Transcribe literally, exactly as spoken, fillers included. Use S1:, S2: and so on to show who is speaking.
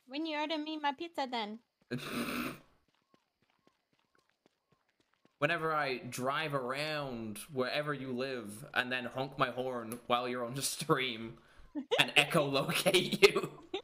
S1: When you order me my pizza, then.
S2: Whenever I drive around wherever you live and then honk my horn while you're on the stream and echolocate you.